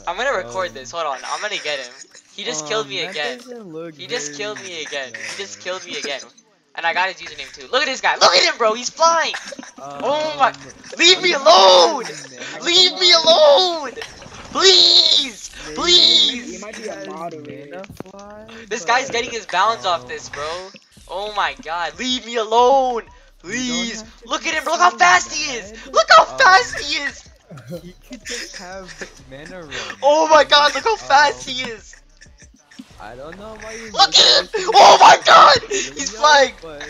I'm gonna record this. Hold on. I'm gonna get him. He just killed me that again. doesn't look He just very killed me again. He just nice. killed me again. And I got his username too. Look at this guy. Look at him, bro. He's flying. Oh my. Leave me alone. Leave me alone. Please. He Please. might be a moderator. This guy's getting his bounds off this, bro. Oh my god. Leave me alone. Please. Look at him, bro. Look how fast he is. Look how fast he is. He could just have mana run. Oh my god. Look how fast he is. I don't know why you Look at him. Oh my god. He's flying. But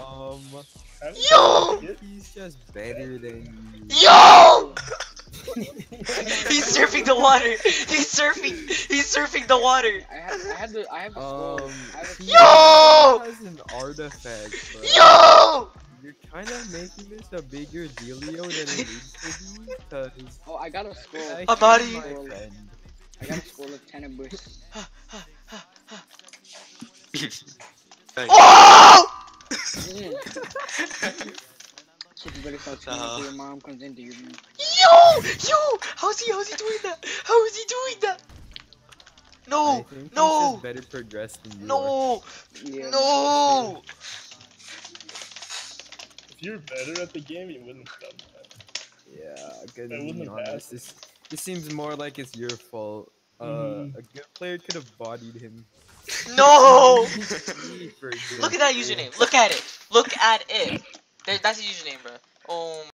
Yo. he's just better than you. Yo. He's surfing the water. He's surfing. He's surfing the water. I have the scroll. Yo! He has an artifact. But Yo! you're kind of making this a bigger dealio than it needs to be. Because Oh, I got a scroll. I'm outta here. I got a scroll of tenebris. Oh! So you better start screaming until your mom comes into your room. Yo! How's he doing that? How is he doing that? No! I think No! he's just better progressed than you are. No! Yeah. No! If you're better at the game, you wouldn't have done that. Yeah, good I to wouldn't be have honest. This seems more like it's your fault. A good player could have bodied him. No! For Look at that username. Look at it. Look at it. That's his username, bro. Oh